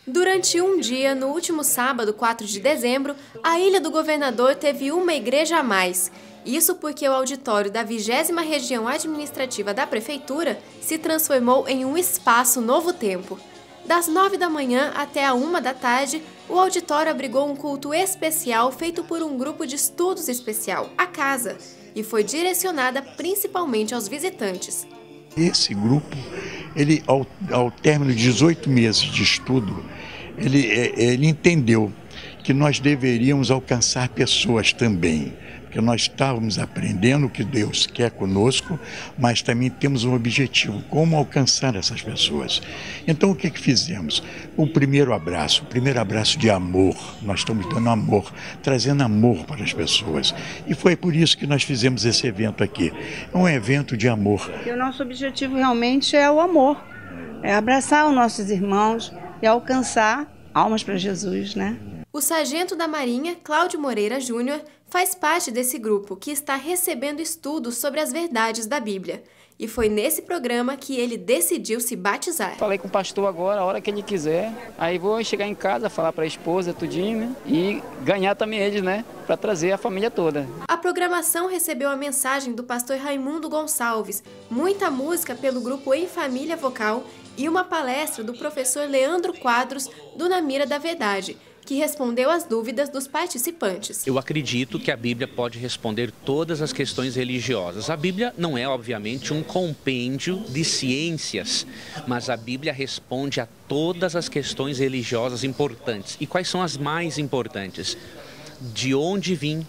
Durante um dia, no último sábado, 4 de dezembro, a Ilha do Governador teve uma igreja a mais. Isso porque o auditório da 20ª Região Administrativa da Prefeitura se transformou em um espaço Novo Tempo. Das 9 da manhã até a 1 da tarde, o auditório abrigou um culto especial feito por um grupo de estudos especial, a Casa, e foi direcionada principalmente aos visitantes. Esse grupo, ele ao término de 18 meses de estudo, ele entendeu que nós deveríamos alcançar pessoas também, porque nós estávamos aprendendo o que Deus quer conosco, mas também temos um objetivo, como alcançar essas pessoas. Então o que fizemos? O primeiro abraço de amor, nós estamos dando amor, trazendo amor para as pessoas. E foi por isso que nós fizemos esse evento aqui. É um evento de amor. E o nosso objetivo realmente é o amor, é abraçar os nossos irmãos e alcançar almas para Jesus, né? O sargento da Marinha, Cláudio Moreira Júnior, faz parte desse grupo que está recebendo estudos sobre as verdades da Bíblia. E foi nesse programa que ele decidiu se batizar. Falei com o pastor agora, a hora que ele quiser. Aí vou chegar em casa, falar para a esposa, tudinho, né? E ganhar também eles, né? Para trazer a família toda. A programação recebeu a mensagem do pastor Raimundo Gonçalves, muita música pelo grupo Em Família Vocal e uma palestra do professor Leandro Quadros, do Na Mira da Verdade, que respondeu às dúvidas dos participantes. Eu acredito que a Bíblia pode responder todas as questões religiosas. A Bíblia não é, obviamente, um compêndio de ciências, mas a Bíblia responde a todas as questões religiosas importantes. E quais são as mais importantes? De onde vim?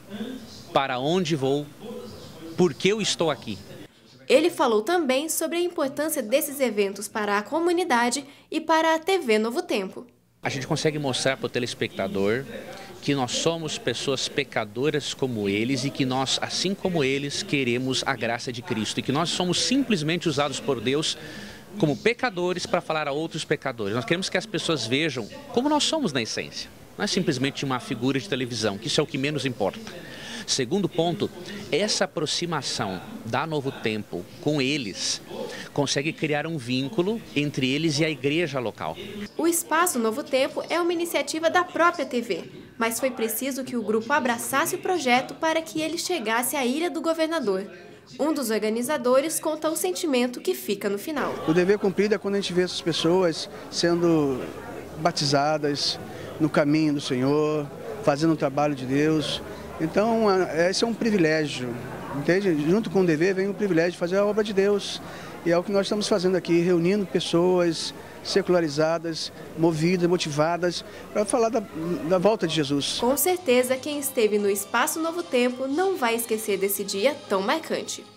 Para onde vou? Por que eu estou aqui? Ele falou também sobre a importância desses eventos para a comunidade e para a TV Novo Tempo. A gente consegue mostrar para o telespectador que nós somos pessoas pecadoras como eles e que nós, assim como eles, queremos a graça de Cristo e que nós somos simplesmente usados por Deus como pecadores para falar a outros pecadores. Nós queremos que as pessoas vejam como nós somos na essência. Não é simplesmente uma figura de televisão, que isso é o que menos importa. Segundo ponto, essa aproximação da Novo Tempo com eles consegue criar um vínculo entre eles e a igreja local. O Espaço Novo Tempo é uma iniciativa da própria TV, mas foi preciso que o grupo abraçasse o projeto para que ele chegasse à Ilha do Governador. Um dos organizadores conta o sentimento que fica no final. O dever cumprido é quando a gente vê essas pessoas sendo batizadas no caminho do Senhor, fazendo o trabalho de Deus. Então, esse é um privilégio, entende? Junto com o dever vem o privilégio de fazer a obra de Deus. E é o que nós estamos fazendo aqui, reunindo pessoas secularizadas, movidas, motivadas, para falar da volta de Jesus. Com certeza, quem esteve no Espaço Novo Tempo não vai esquecer desse dia tão marcante.